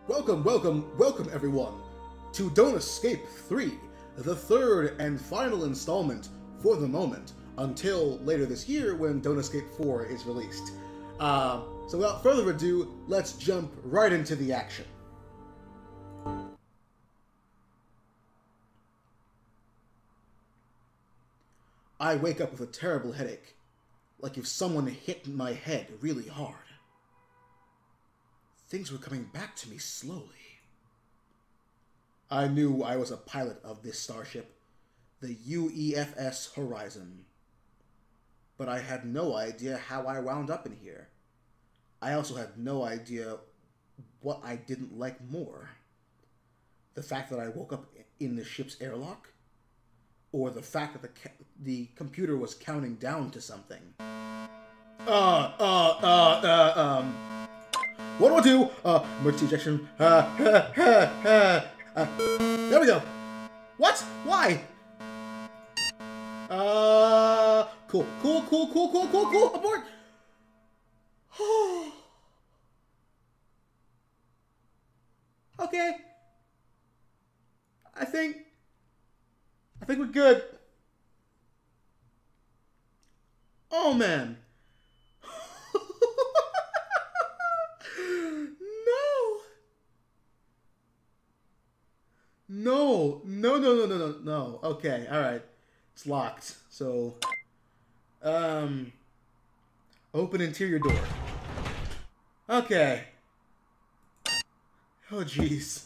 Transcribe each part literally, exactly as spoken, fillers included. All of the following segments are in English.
Welcome, welcome, welcome everyone to Don't Escape three, the third and final installment for the moment, until later this year when Don't Escape four is released. Uh, so without further ado, let's jump right into the action. I wake up with a terrible headache, like if someone hit my head really hard. Things were coming back to me slowly. I knew I was a pilot of this starship, the U E F S Horizon. But I had no idea how I wound up in here. I also had no idea what I didn't like more. The fact that I woke up in the ship's airlock? Or the fact that the, ca the computer was counting down to something? Uh, uh, uh, uh, um... What do I do? Uh, emergency ejection. Uh, uh, uh, uh, uh, there we go. What? Why? Uh, cool, cool, cool, cool, cool, cool, cool. Abort. Okay. I think. I think we're good. Oh man. No, no, no, no, no, no, no. Okay, all right. It's locked. So, um, open interior door. Okay. Oh, jeez.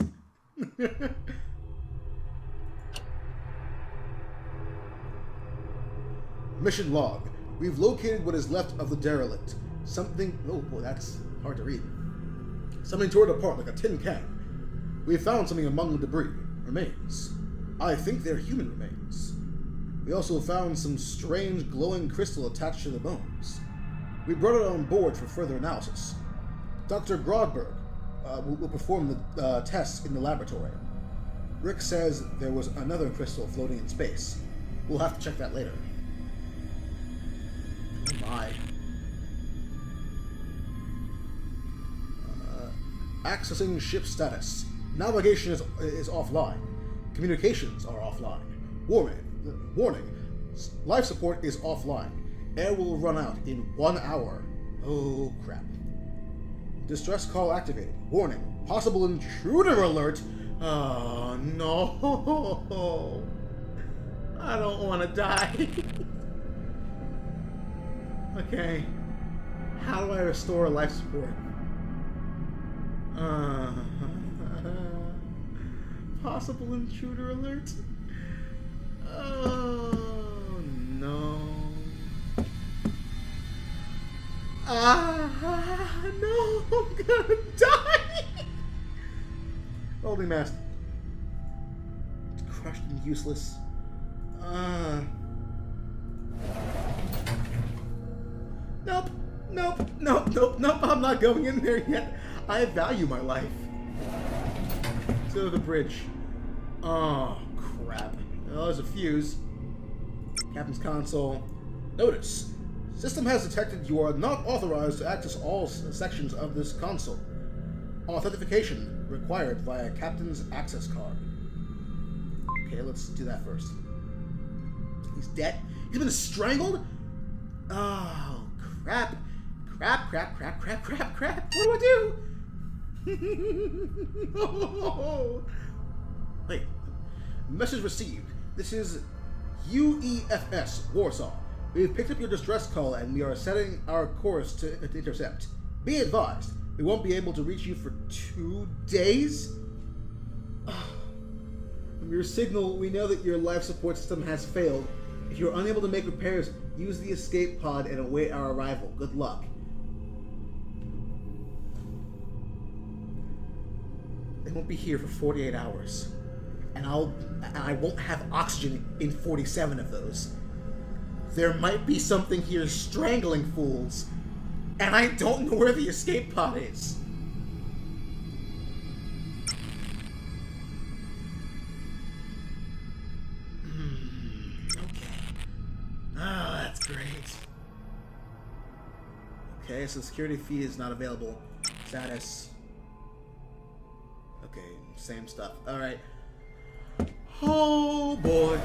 Mission log. We've located what is left of the derelict. Something... Oh, boy, that's hard to read. Something tore it apart like a tin can. We found something among the debris. Remains. I think they're human remains. We also found some strange glowing crystal attached to the bones. We brought it on board for further analysis. Doctor Grodberg uh, will, will perform the uh, tests in the laboratory. Rick says there was another crystal floating in space. We'll have to check that later. Oh my. Uh, accessing ship status. Navigation is, is offline. Communications are offline. Warning, warning. Life support is offline. Air will run out in one hour. Oh, crap. Distress call activated. Warning. Possible intruder alert. Oh, no. I don't want to die. Okay. How do I restore life support? Uh... Possible intruder alert? Oh, no. Ah, no, I'm gonna die! Holding mask. Crushed and useless. Uh. Nope, nope, nope, nope, nope, I'm not going in there yet. I value my life. Let's go to the bridge. Oh, crap. Oh, there's a fuse. Captain's console. Notice. System has detected you are not authorized to access all sections of this console. Authentication required via Captain's access card. Okay, let's do that first. He's dead? He's been strangled? Oh, crap. Crap, crap, crap, crap, crap, crap. What do I do? No. Wait. Message received. This is U E F S, Warsaw. We have picked up your distress call and we are setting our course to, to intercept. Be advised, we won't be able to reach you for two days? From your signal, we know that your life support system has failed. If you're unable to make repairs, use the escape pod and await our arrival. Good luck. They won't be here for forty-eight hours. And I'll, I won't have oxygen in forty-seven of those. There might be something here strangling fools, and I don't know where the escape pod is. Mm, okay. Oh, that's great. Okay, so security feed is not available. Status. Okay, same stuff. Alright. Oh boy.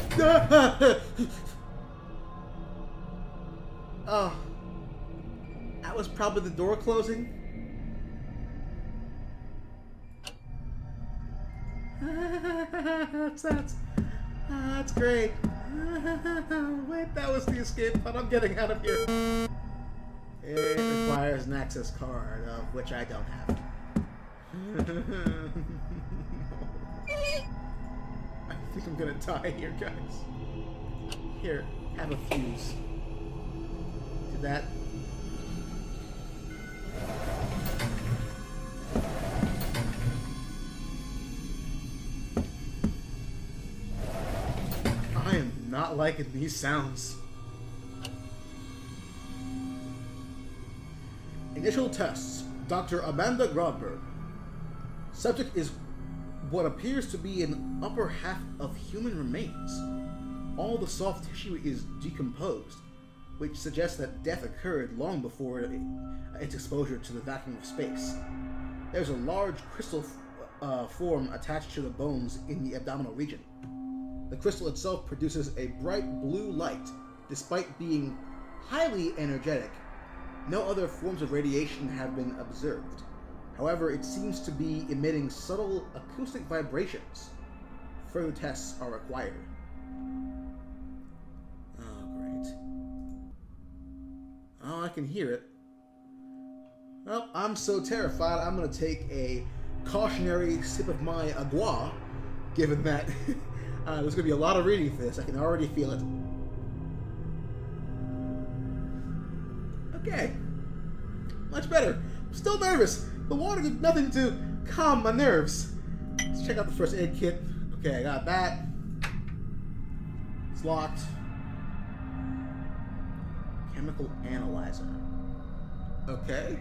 Oh. That was probably the door closing. that's, that's, that's great. Wait, that was the escape pod. I'm getting out of here. It requires an access card, of which I don't have. I think I'm gonna die here, guys. Here, have a fuse. Do that. I am not liking these sounds. Initial tests. Doctor Amanda Grodberg. Subject is what appears to be an upper half of human remains. All the soft tissue is decomposed, which suggests that death occurred long before its exposure to the vacuum of space. There's a large crystal uh, form attached to the bones in the abdominal region. The crystal itself produces a bright blue light, despite being highly energetic. No other forms of radiation have been observed. However, it seems to be emitting subtle acoustic vibrations. Further tests are required. Oh, great. Oh, I can hear it. Well, I'm so terrified, I'm going to take a cautionary sip of my agua, given that uh, there's going to be a lot of reading for this. I can already feel it. Okay. Much better. I'm still nervous. The water did nothing to calm my nerves. Let's check out the first aid kit. Okay, I got that. It's locked. Chemical analyzer. Okay.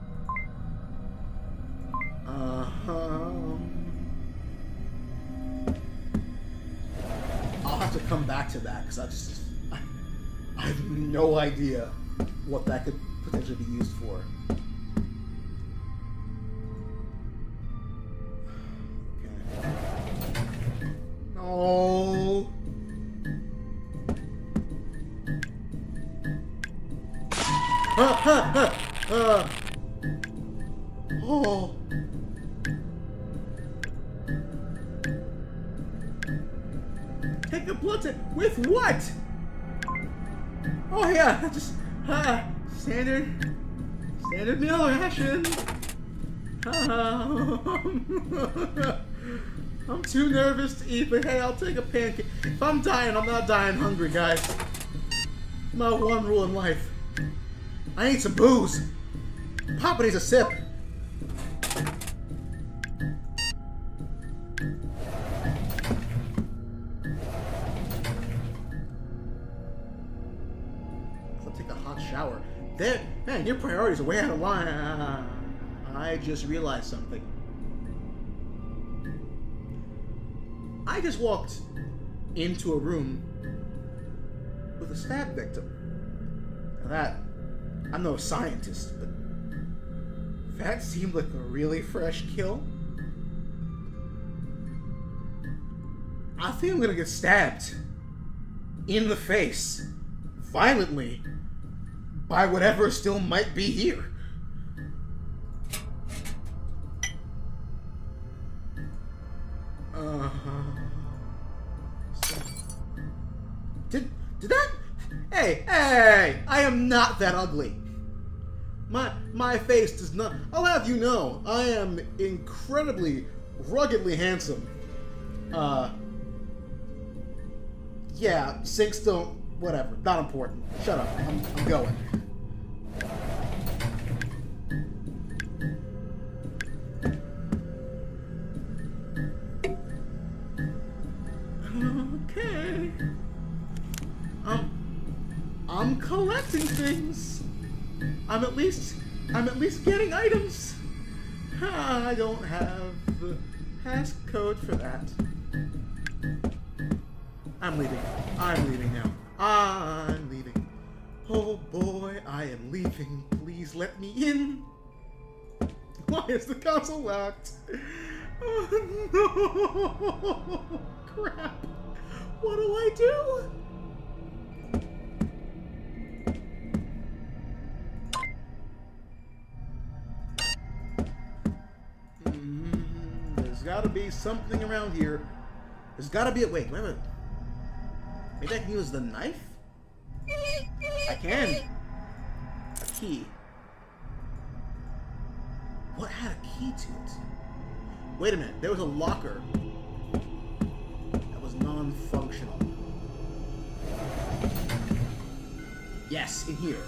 Uh-huh. I'll have to come back to that because I just I, I have no idea what that could potentially be used for. Okay. No. Ah, ah, ah, ah. Oh. Take a blood test. With what? Oh yeah, just ah, standard, standard meal ration. Ah. I'm too nervous to eat, but hey, I'll take a pancake. If I'm dying, I'm not dying hungry, guys. My one rule in life. I need some booze. Papa needs a sip. I'll take a hot shower. There, man, your priorities are way out of line. Uh, I just realized something. I just walked into a room with a stab victim. Now that, I'm no scientist, but that seemed like a really fresh kill. I think I'm gonna get stabbed in the face, violently, by whatever still might be here. Uh-huh. So, did, did that? Hey, hey! I am not that ugly. My, my face does not... I'll have you know, I am incredibly, ruggedly handsome. Uh... Yeah, sinks don't... Whatever, not important. Shut up, I'm, I'm going. Okay. Um, I'm collecting things. I'm at least, I'm at least getting items. I don't have the passcode for that. I'm leaving. I'm leaving now. I'm leaving. Oh boy, I am leaving. Please let me in. Why is the console locked? Oh, no! Crap! What do I do? Mm, there's gotta be something around here. There's gotta be a... Wait, wait a minute. Maybe I can use the knife? I can. A key. What had a key to it? Wait a minute. There was a locker that was non-functional. Yes, in here.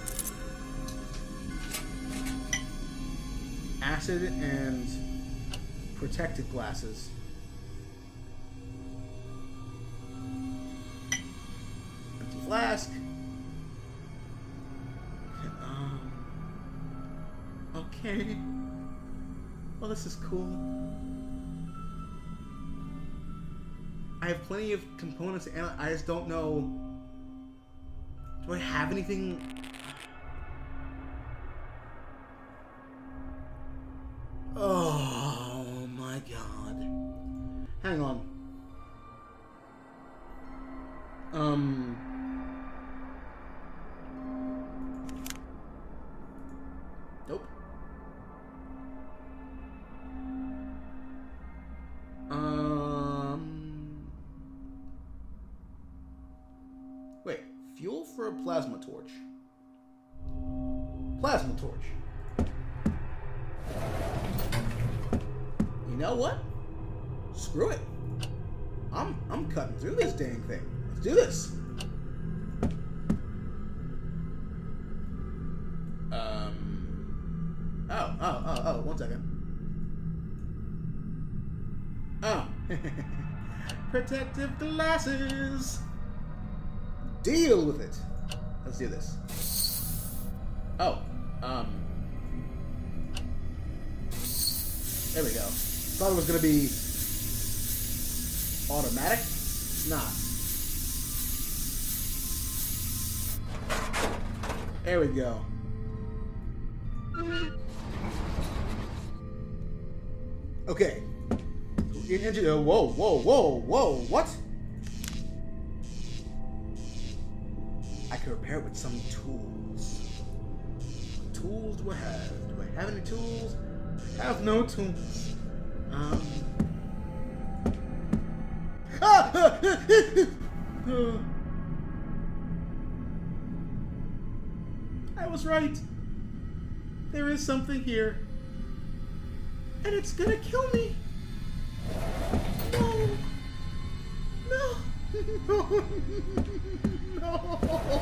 Acid and protective glasses. Empty flask. Um, okay. Well, this is cool. I have plenty of components to analyze. I just don't know. Do I have anything? Oh my god. Hang on. Um. Nope. Um. Wait. Fuel for a plasma torch. Plasma torch. You know what? Screw it. I'm I'm cutting through this dang thing. Let's do this. Um. Oh oh oh oh. One second. Oh. Protective glasses. Deal with it. Let's do this. Oh. Um. There we go. Thought it was gonna be automatic. It's not. There we go. Okay. Whoa, whoa, whoa, whoa, what? I can repair it with some tools. What tools do I have? Do I have any tools? I have no tools. Um. Ah! I was right. There is something here. And it's gonna kill me. No. No. No. No.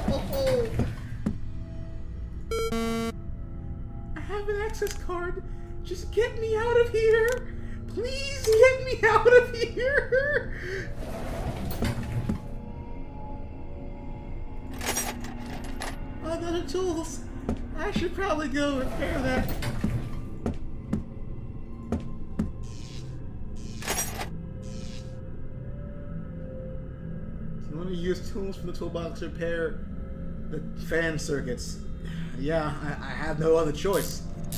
I have an access card. Just get me out of here. Please get me out of here. Oh, those are tools. I should probably go repair that. So let me use tools from the toolbox to repair the fan circuits. Yeah, I, I have no other choice.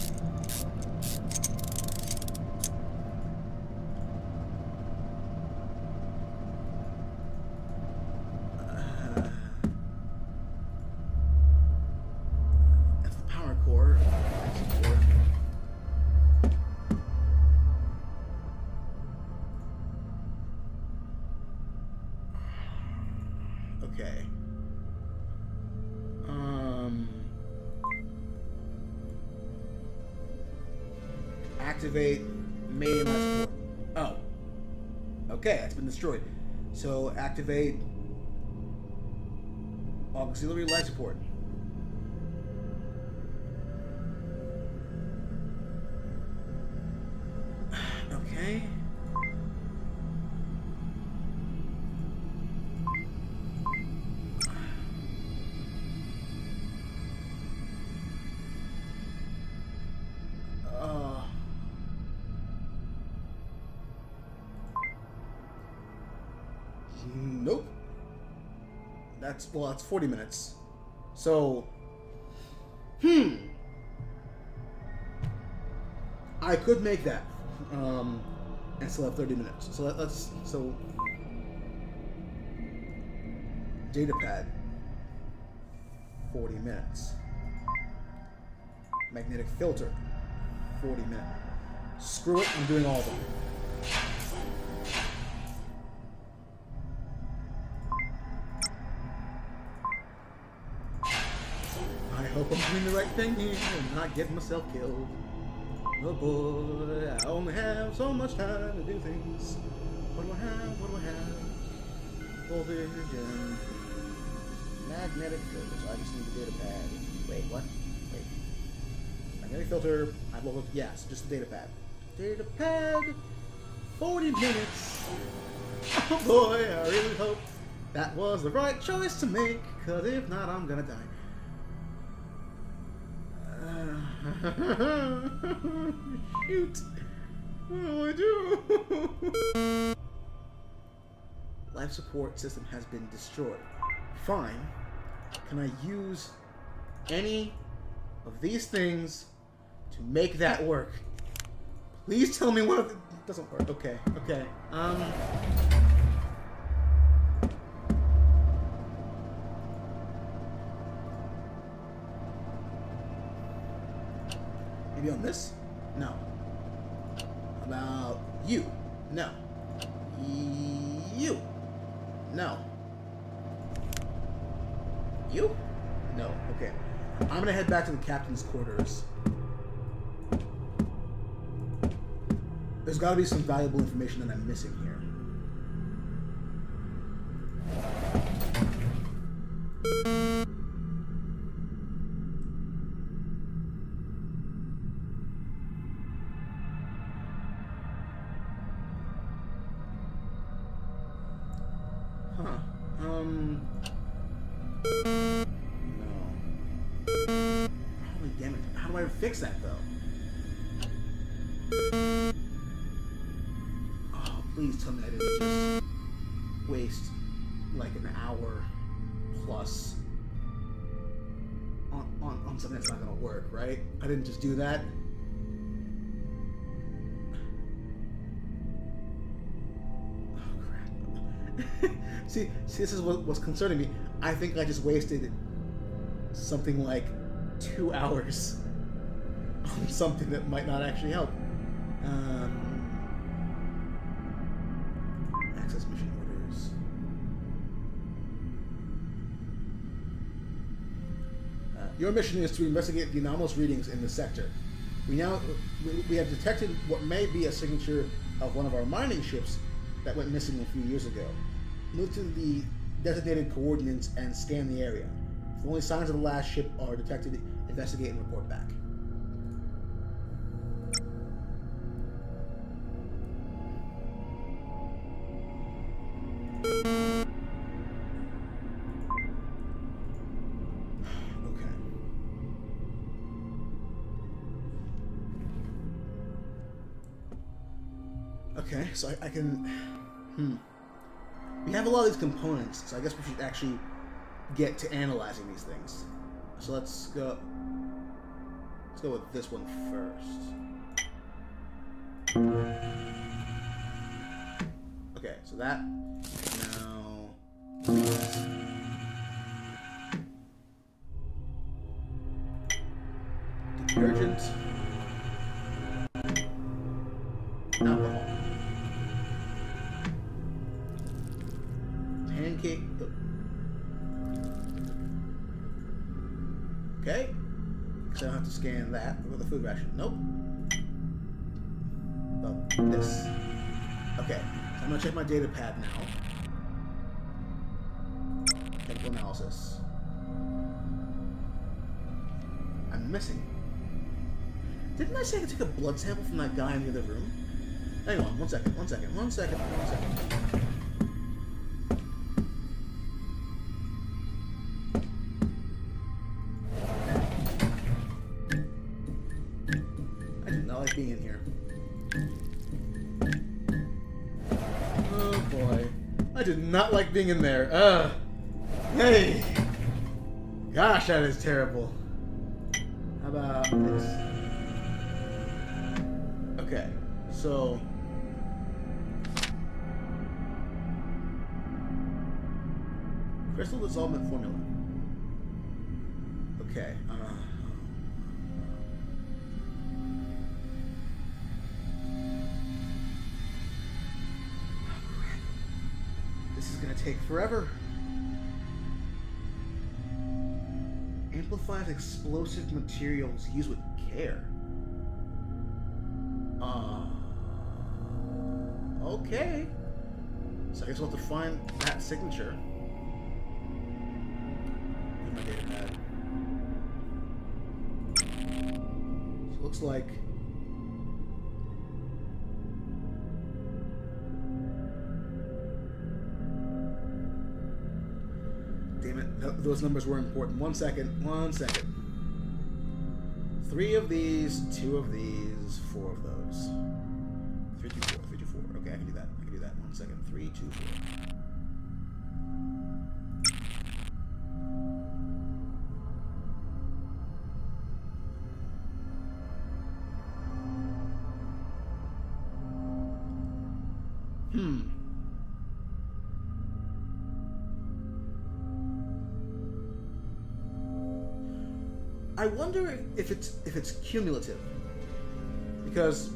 Okay. Um. Activate main life support. Oh. Okay, that's been destroyed. So activate auxiliary life support. Okay. Nope. That's, well, that's forty minutes. So, hmm. I could make that. Um, and still have thirty minutes. So let, let's so data pad forty minutes. Magnetic filter forty minutes. Screw it, I'm doing all of them. I hope I'm doing the right thing here and not getting myself killed. Oh boy, I only have so much time to do things. What do I have? What do I have? Volvision. Magnetic filter. So I just need the data pad. Wait, what? Wait. Magnetic filter. I will. Yes, just the data pad. Data pad. forty minutes. Oh boy, I really hope that was the right choice to make. Cause if not, I'm gonna die. Shoot! What do I do? Life support system has been destroyed. Fine. Can I use any of these things to make that work? Please tell me one of them doesn't work. Okay, okay. Um... Maybe on this? No. How about you? No. You? No. You? No. Okay. I'm gonna head back to the captain's quarters. There's gotta be some valuable information that I'm missing here. Huh. Um... No. Holy damn it. How do I fix that, though? Oh, please tell me I didn't just waste, like, an hour plus on, on, on something that's not gonna work, right? I didn't just do that. See, see, this is what was concerning me. I think I just wasted something like two hours on something that might not actually help. Um, access mission orders. Uh, your mission is to investigate the anomalous readings in the sector. We now we, we have detected what may be a signature of one of our mining ships that went missing a few years ago. Move to the designated coordinates and scan the area. If only signs of the last ship are detected, investigate and report back. Okay. Okay, so I, I can... Hmm. We have a lot of these components, so I guess we should actually get to analyzing these things. So let's go... Let's go with this one first. Okay, so that... Now... Detergent. Alcohol. Pancake. Okay. Because I don't have to scan that with the food ration. Nope. But this. Okay. So I'm going to check my data pad now. Chemical analysis. I'm missing. Didn't I say I could take a blood sample from that guy in the other room? Hang on. One second. One second. One second. One second. Being in here. Oh boy. I did not like being in there. Ugh. Hey. Gosh, that is terrible. How about this? Okay, so Crystal dissolvement formula. Okay. Uh, this is gonna take forever. Amplifies explosive materials used with care. Uh, okay. So I guess we'll have to find that signature. In my data pad. So it looks like damn it, th those numbers were important. One second, one second. Three of these, two of these, four of those. Three, two, four, three, two, four. Okay, I can do that. I can do that. One second. Three, two, four. Hmm. I wonder if, if it's if it's cumulative, because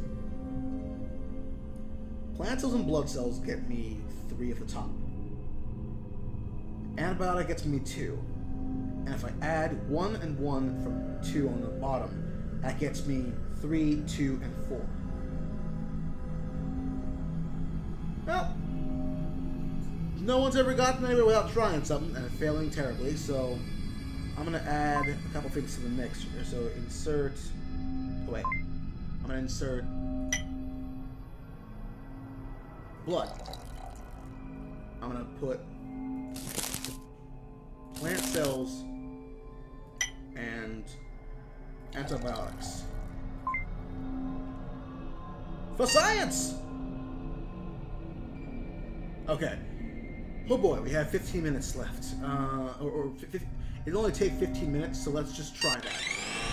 plant cells and blood cells get me three at the top. Antibiotic gets me two, and if I add one and one from two on the bottom, that gets me three, two, and four. Well, no one's ever gotten anywhere without trying something and failing terribly, so I'm gonna add a couple things to the mix. So insert. Oh wait, I'm gonna insert blood. I'm gonna put plant cells and antibiotics for science. Okay. Oh boy, we have fifteen minutes left. Uh, or, or fifteen, it'll only take fifteen minutes, so let's just try that.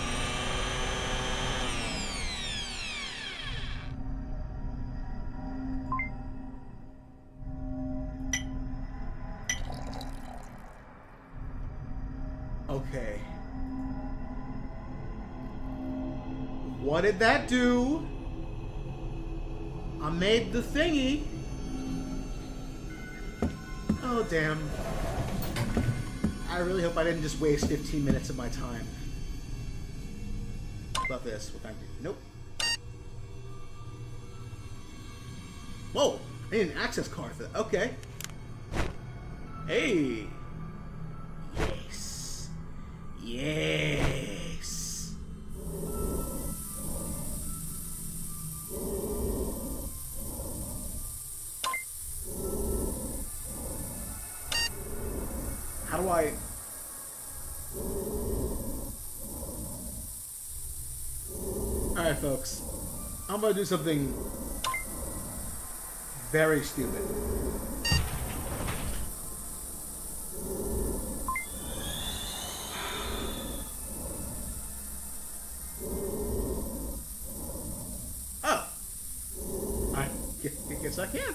Okay. What did that do? I made the thingy. Oh, damn. I really hope I didn't just waste fifteen minutes of my time. How about this? What kind of... Nope. Whoa! I need an access card for that. Okay. Hey! Yes. Yes. How do I... Alright, folks. I'm gonna do something very stupid. Oh! I guess I can't.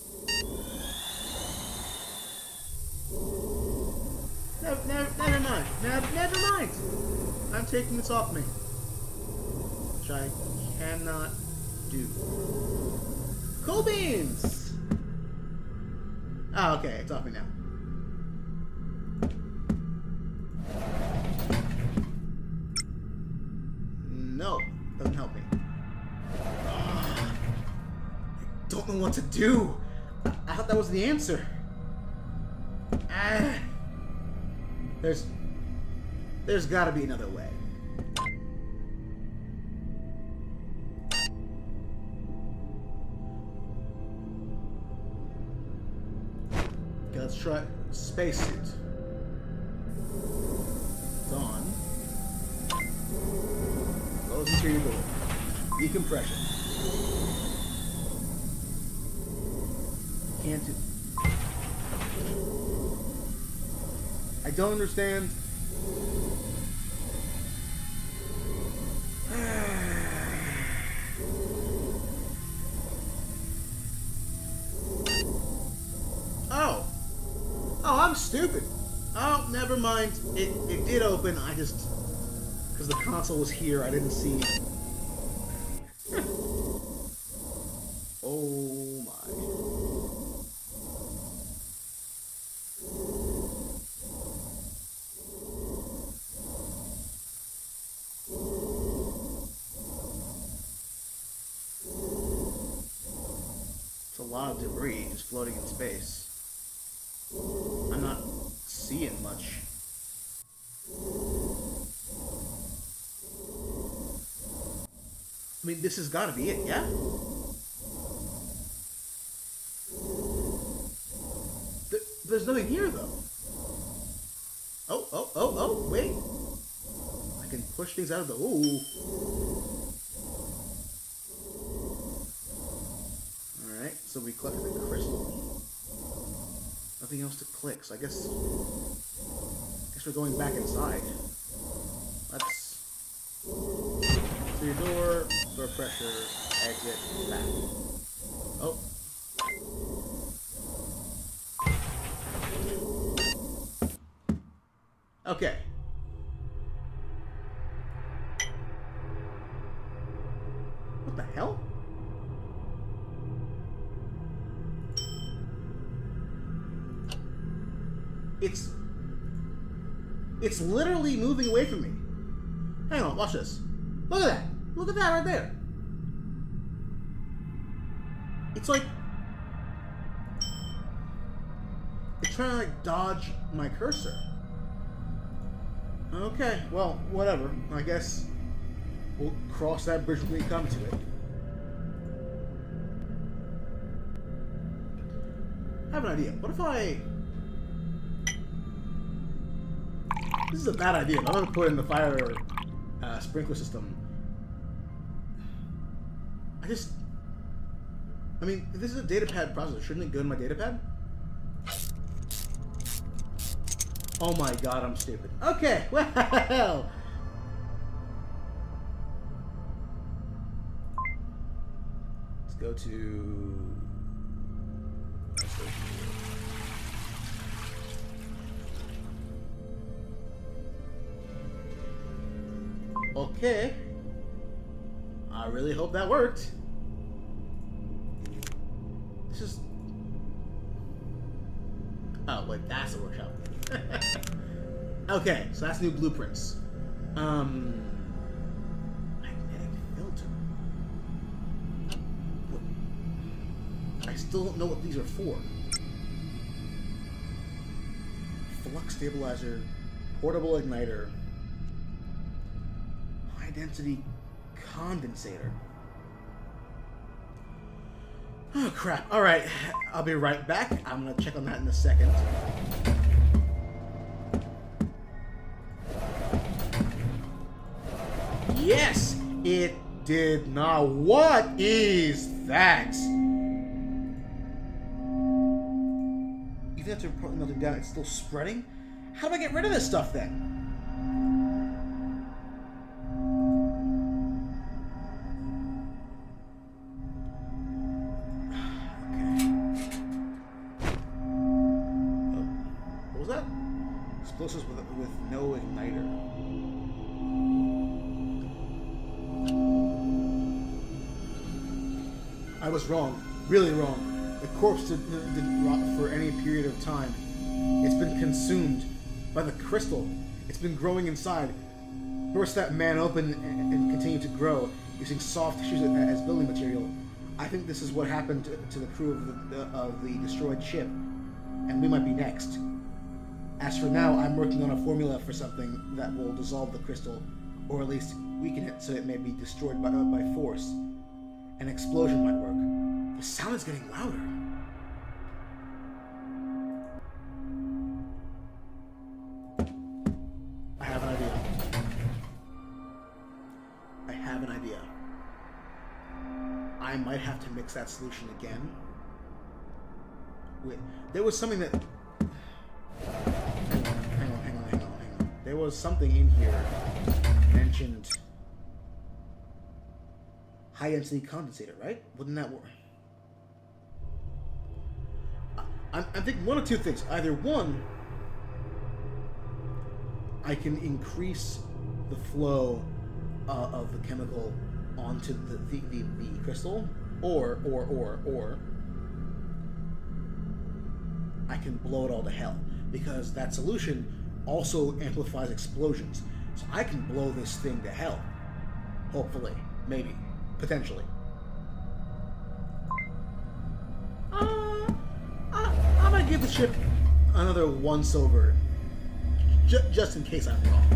No, no, never mind. Never, never mind. I'm taking this off me. Which I cannot do. Cool beans! Oh, okay. It's off me now. No. Doesn't help me. Oh, I don't know what to do. I, I thought that was the answer. Ah. There's... There's gotta be another way. Okay, let's try spacesuit. It's on. Close interior door. Decompression. Can't do... I don't understand. Oh. Oh, I'm stupid. Nope, never mind. It, it did open, I just... Because the console was here, I didn't see... Oh my. It's a lot of debris just floating in space. I'm not seeing much. I mean, this has got to be it, yeah? Th there's nothing here, though. Oh, oh, oh, oh, wait. I can push things out of the... Ooh. Alright, so we collected the crystal. Nothing else to click, so I guess... I guess we're going back inside. Let's... Through your door, door pressure, exit, back. Oh. Okay. What the hell? It's... It's literally moving away from me. Hang on, watch this. Look at that. Look at that right there. It's like... It's trying to, like, dodge my cursor. Okay, well, whatever. I guess we'll cross that bridge when we come to it. I have an idea. What if I... This is a bad idea, but I'm going to put in the fire uh, sprinkler system. I just... I mean, if this is a datapad processor, shouldn't it go in my datapad? Oh my god, I'm stupid. Okay, well... Let's go to... Let's go to... Okay. I really hope that worked. This is... Oh, wait, that's the workshop. Okay, so that's new blueprints. Um... Magnetic filter. What? I still don't know what these are for. Flux stabilizer, portable igniter, high density condensator. Oh crap. Alright, I'll be right back. I'm gonna check on that in a second. Yes! It did not. What is that? Even after putting nothing down, it's still spreading? How do I get rid of this stuff then? Explosives with, with no igniter. I was wrong. Really wrong. The corpse did, didn't rot for any period of time. It's been consumed by the crystal. It's been growing inside. Burst that man open and, and continue to grow, using soft tissues as building material. I think this is what happened to, to the crew of the, of the destroyed ship. And we might be next. As for now, I'm working on a formula for something that will dissolve the crystal, or at least weaken it so it may be destroyed by, by force. An explosion might work. The sound is getting louder. I have an idea. I have an idea. I might have to mix that solution again. Wait, there was something that... Hang on, hang on, hang on, hang on, hang on. There was something in here that mentioned high density condensator, right? Wouldn't that work? I'm, I'm thinking one of two things. Either one, I can increase the flow uh, of the chemical onto the, the, the, the crystal, or, or, or, or, I can blow it all to hell, because that solution also amplifies explosions. So I can blow this thing to hell. Hopefully. Maybe. Potentially. Uh, I, I'm gonna give the ship another once over, j just in case I'm wrong.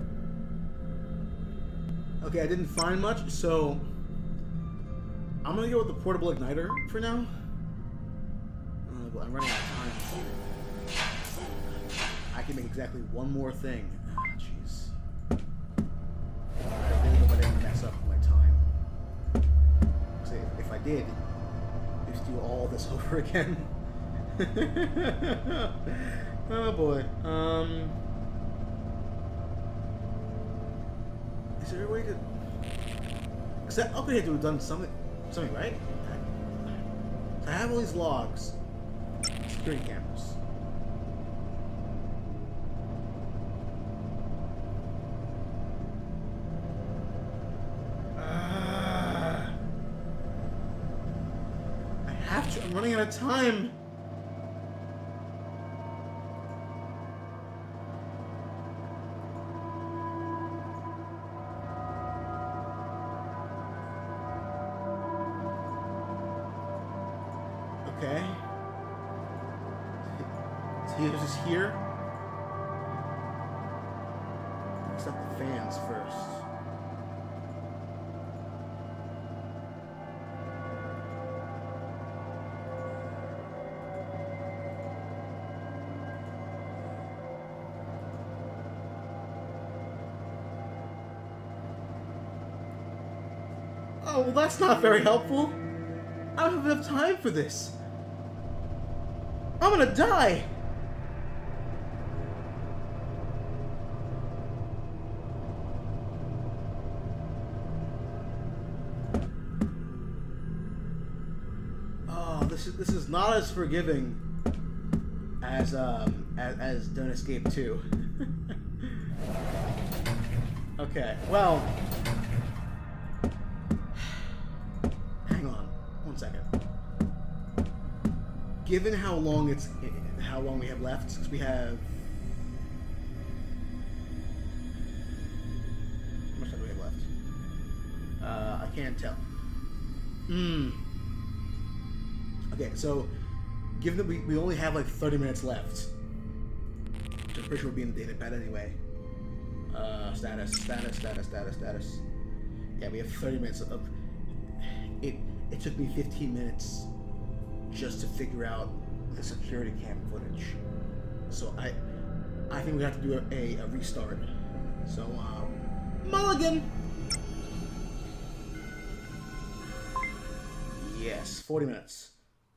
Okay, I didn't find much, so I'm gonna go with the portable igniter for now. Uh, I'm running out of time. I can make exactly one more thing. Ah, jeez. I really hope I didn't mess up my time. So if I did, just do all this over again. Oh boy. Um. Is there a way to? Because that upgrade had to have done something, something right? So I have all these logs, security cameras. Uh, I have to. I'm running out of time. Okay. So he was just here. Except the fans first. Oh, well, that's not very helpful. I don't have enough time for this. I'm gonna die! Oh, this is this is not as forgiving as um as, as Don't Escape two. Okay, well, hang on one second. Given how long it's, how long we have left, since we have, how much time do we have left? Uh, I can't tell. Hmm. Okay, so given that we, we only have like thirty minutes left, which I'm pretty sure we'll be in the data pad anyway. Uh, status, status, status, status, status. Yeah, we have thirty minutes of. It it took me fifteen minutes. Just to figure out the security cam footage. So I I think we have to do a, a, a restart. So, um, mulligan! Yes, forty minutes.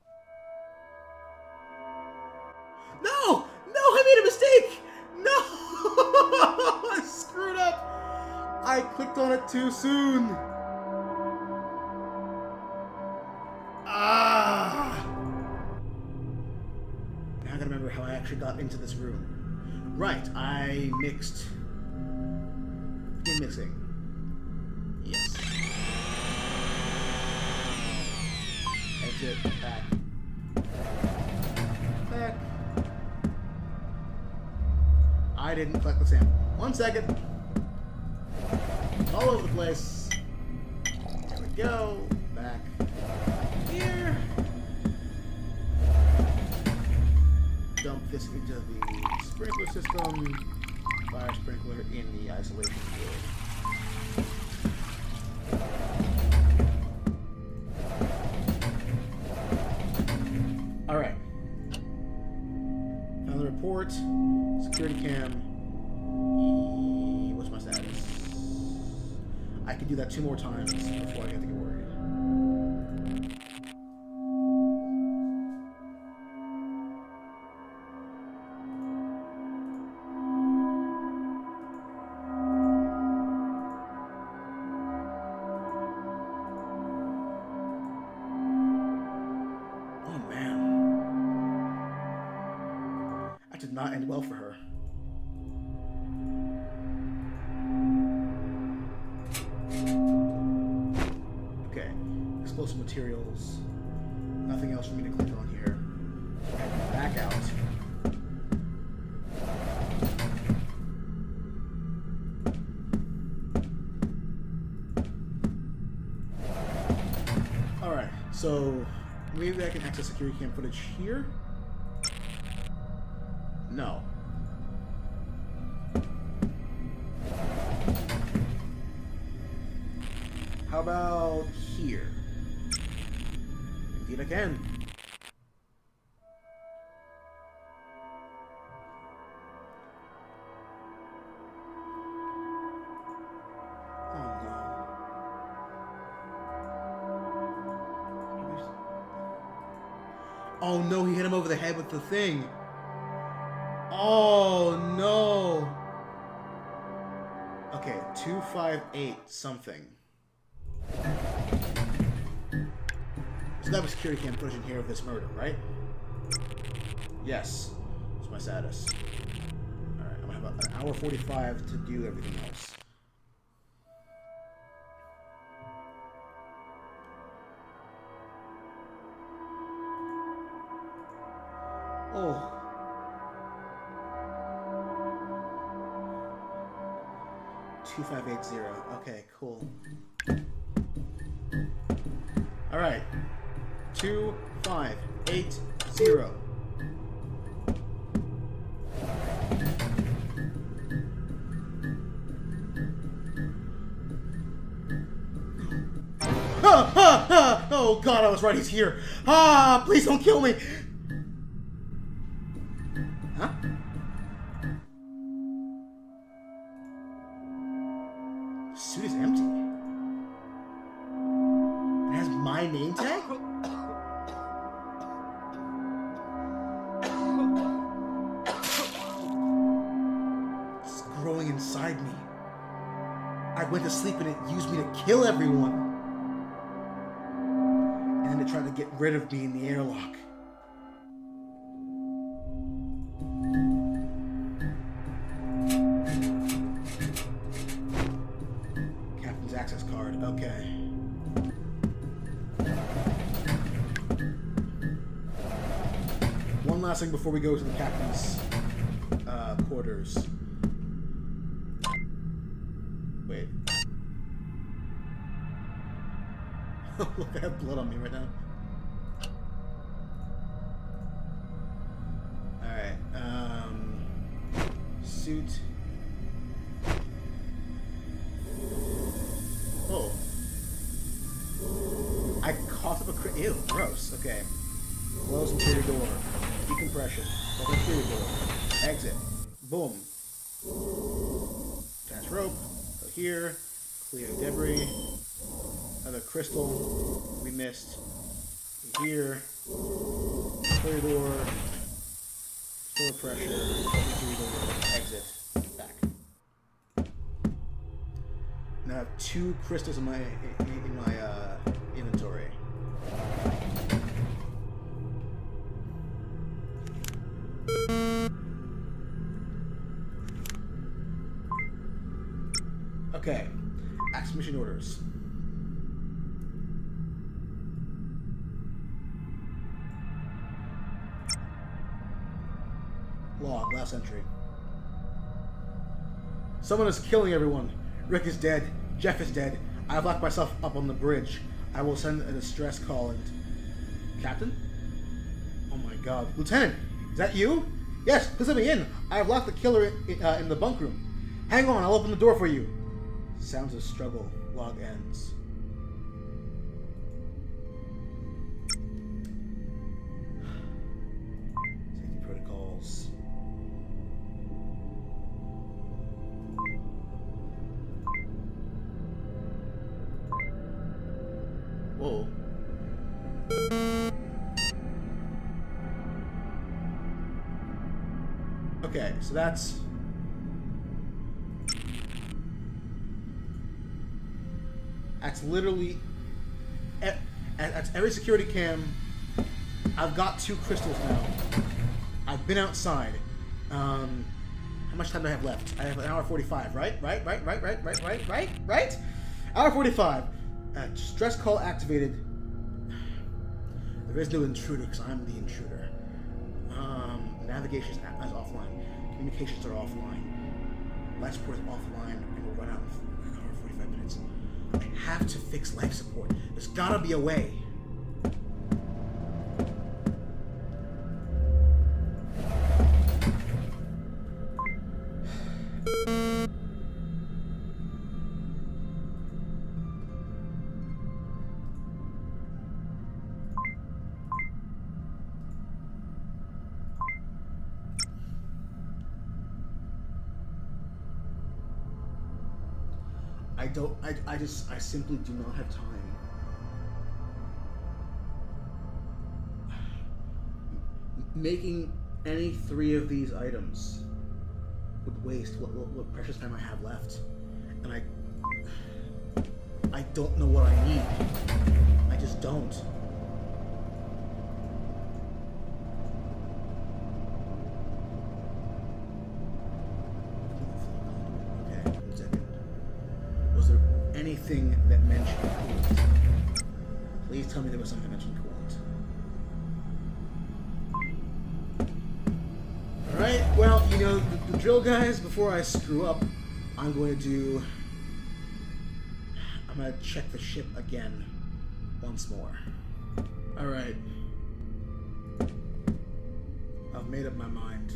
No! No, I made a mistake! No! I screwed up! I clicked on it too soon! Ah! Now I gotta remember how I actually got into this room. Right, I mixed. Begin mixing. Yes. Exit. Back. Back. I didn't collect the sample. One second. All over the place. There we go. Back. Here. Dump this into the sprinkler system. Fire sprinkler in the isolation field. Alright. Found the report. Security cam. What's my status? I can do that two more times before I get to get worried. Did not end well for her. explosive materials. Nothing else for me to click on here. And back out. Alright, so maybe I can access security cam footage here? No. How about here? Indeed I can. Oh no. Oh no, he hit him over the head with the thing. Oh no. Okay, two five eight something. So that was security cam footage in here of this murder, right? Yes. That's my status. Alright, I'm gonna have an hour forty-five to do everything else. Oh. two five eight zero. Okay, cool. Alright. two five eight zero. Ah, ah, ah. Oh god, I was right, he's here. Ah, please don't kill me. Huh? The suit is empty. It has my name tag? It's growing inside me. I went to sleep and it used me to kill everyone. And then it tried to get rid of me in the airlock. Captain's access card, okay. One last thing before we go to the captain's uh, quarters. Wait. Look, I have blood on me right now. Alright, um... suit. Oh. I coughed up a crit. Ew, gross. Okay. Close interior door. Decompression. Open interior door. Exit. Boom. Attach rope. Go here. Clear debris. Another crystal we missed. Here. Clear door. Store pressure. Open door. Exit. Back. Now I have two crystals in my in my uh, inventory. Okay. Access mission orders. Log, last entry. Someone is killing everyone. Rick is dead. Jeff is dead. I have locked myself up on the bridge. I will send a distress call and... Captain? Oh my god. Lieutenant! Is that you? Yes, please let me in. I have locked the killer in, uh, in the bunk room. Hang on, I'll open the door for you. Sounds of struggle. Log ends. Safety protocols. Whoa. Okay, so that's... That's literally... That's every security cam. I've got two crystals now. I've been outside. Um, how much time do I have left? I have an hour forty-five, right? Right, right, right, right, right, right, right, right? Hour forty-five. Uh, stress call activated. There is no intruder because I'm the intruder. Um, navigation is, is offline. Communications are offline. Life support is offline, and we'll run out in an hour and forty-five minutes. I have to fix life support. There's gotta be a way. I don't, I, I just, I simply do not have time. Making any three of these items would waste what, what, what precious time I have left. And I, I don't know what I need. I just don't. Anything that mentioned coolant. Please tell me there was something that mentioned coolant. Alright, well, you know, the, the drill, guys. Before I screw up, I'm going to do... I'm going to check the ship again once more. Alright. I've made up my mind.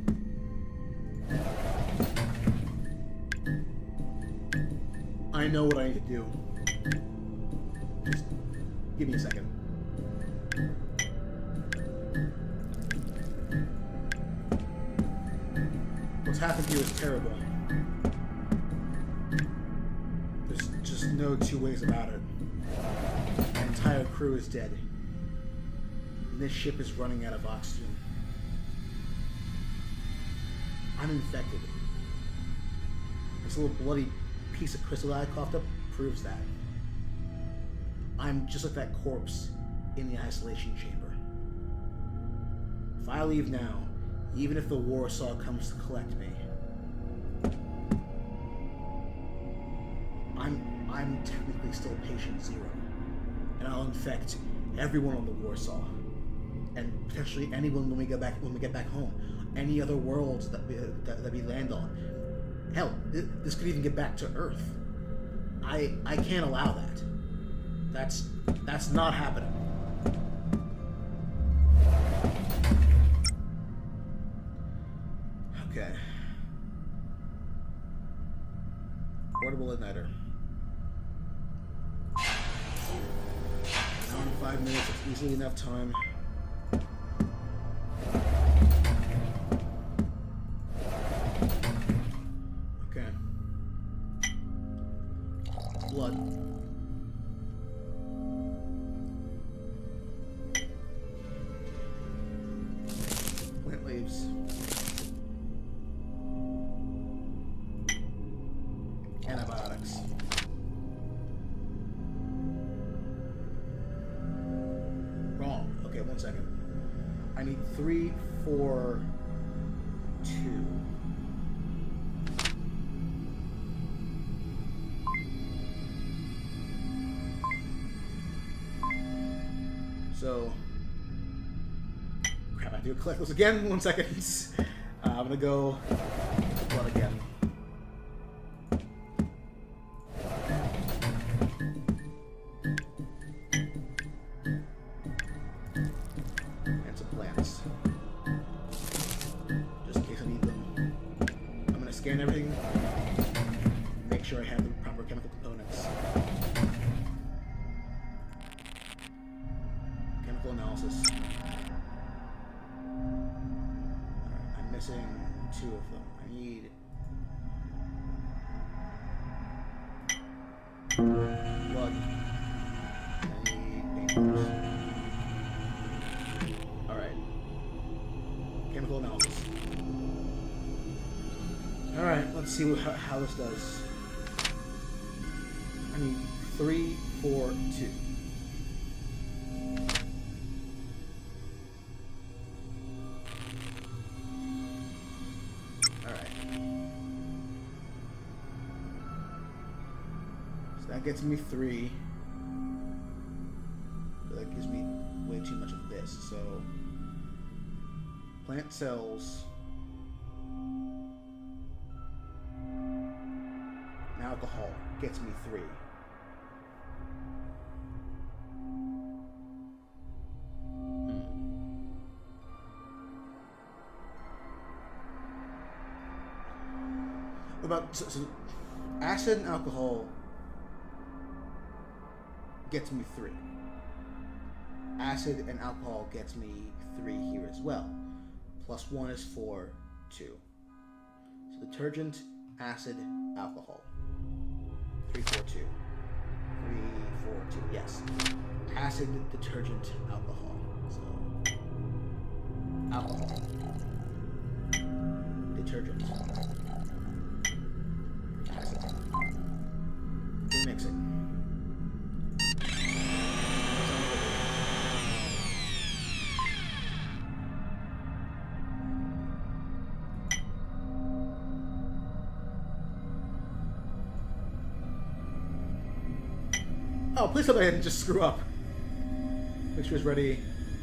I know what I need to do. Just give me a second. What's happened here is terrible. There's just no two ways about it. My entire crew is dead. And this ship is running out of oxygen. I'm infected. This little bloody piece of crystal that I coughed up proves that. I'm just like that corpse in the isolation chamber. If I leave now, even if the Warsaw comes to collect me, I'm I'm technically still patient zero, and I'll infect everyone on the Warsaw, and potentially anyone when we get back when we get back home, any other worlds that we, that, that we land on. Hell, this could even get back to Earth. I I can't allow that. That's that's not happening. Okay. Portable igniter. Now in five minutes, it's easily enough time. Blood. Plant leaves. Antibiotics. Wrong. Okay, one second. I need three, four, two. So, crap, I have to collect those again. One second. Uh, I'm gonna go blood again. And some plants. Just in case I need them. I'm gonna scan everything. Make sure I have the proper chemical components. Analysis. Alright, I'm missing two of them. I need blood. I need painkillers. Alright. Chemical analysis. Alright, let's see what, how, how this does. I need three, four, two. That gets me three. That gives me way too much much of this. So, plant cells. Alcohol gets me three. Hmm. About so, so acid and alcohol gets me three. Acid and alcohol gets me three here as well. Plus one is four, two. So detergent, acid, alcohol. Three, four, two. Three, four, two. Yes. Acid, detergent, alcohol. So alcohol. Detergent. Acid. Mix it. Oh, please tell me I didn't just screw up. Mixture is ready.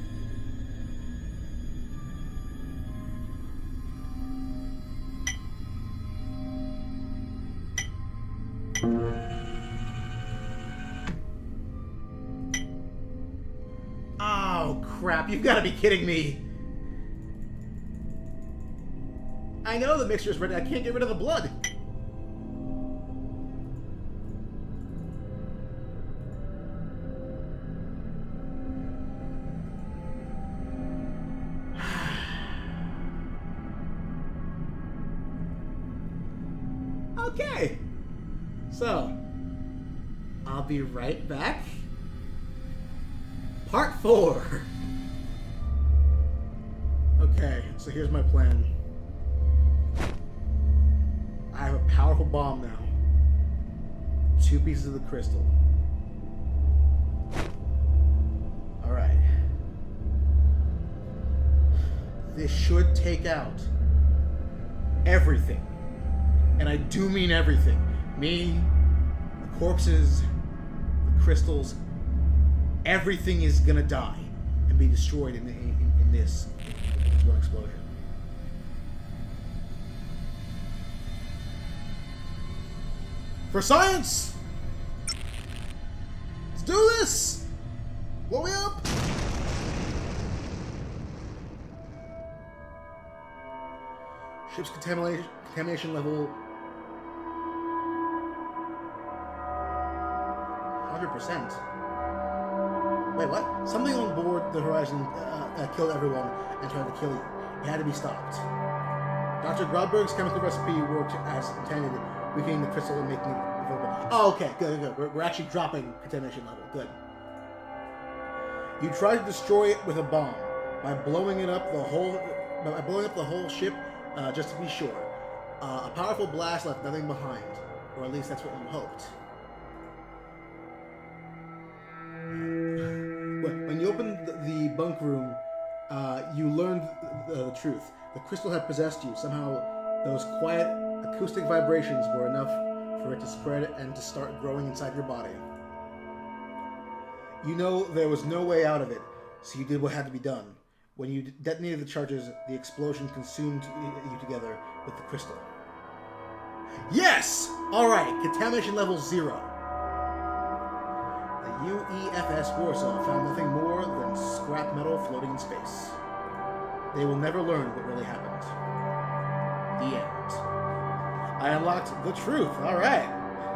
Oh, crap. You've got to be kidding me. I know the mixture is ready. I can't get rid of the blood. Okay, so I'll be right back. Part four. Okay, so here's my plan. I have a powerful bomb now. Two pieces of the crystal. Alright. This should take out everything. And I do mean everything. Me, the corpses, the crystals, everything is gonna die and be destroyed in, in, in this one explosion. For science! Let's do this! Blow me up! Ship's contamination, contamination level one hundred percent. Wait, what? Something on board the Horizon uh, uh, killed everyone and tried to kill you. It had to be stopped. Doctor Grodberg's chemical recipe worked as intended, weakening the crystal and making it vulnerable. Oh, okay, good, good. We're, we're actually dropping contamination level. Good. You tried to destroy it with a bomb by blowing it up the whole, by blowing up the whole ship, uh, just to be sure. Uh, a powerful blast left nothing behind, or at least that's what you hoped. When you opened the bunk room, uh, you learned the, the truth. The crystal had possessed you. Somehow, those quiet, acoustic vibrations were enough for it to spread and to start growing inside your body. You know there was no way out of it, so you did what had to be done. When you detonated the charges, the explosion consumed you together with the crystal. Yes! Alright, contamination level zero. U E F S Warsaw found nothing more than scrap metal floating in space. They will never learn what really happened. The end. I unlocked the truth, alright.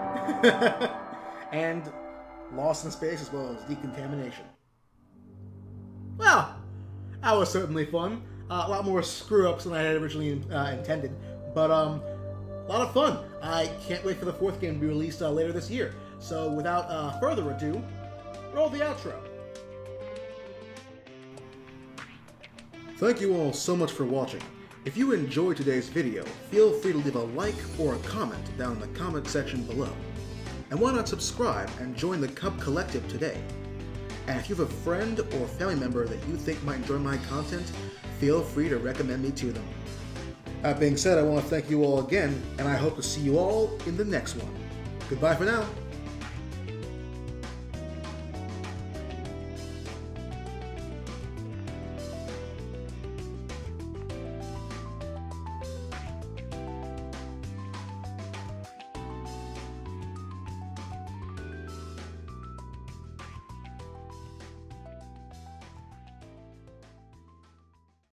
And lost in space as well as decontamination. Well, that was certainly fun. Uh, a lot more screw-ups than I had originally uh, intended. But, um, a lot of fun. I can't wait for the fourth game to be released uh, later this year. So, without uh, further ado, roll the outro. Thank you all so much for watching. If you enjoyed today's video, feel free to leave a like or a comment down in the comment section below. And why not subscribe and join the Cub Collective today? And if you have a friend or family member that you think might enjoy my content, feel free to recommend me to them. That being said, I want to thank you all again, and I hope to see you all in the next one. Goodbye for now.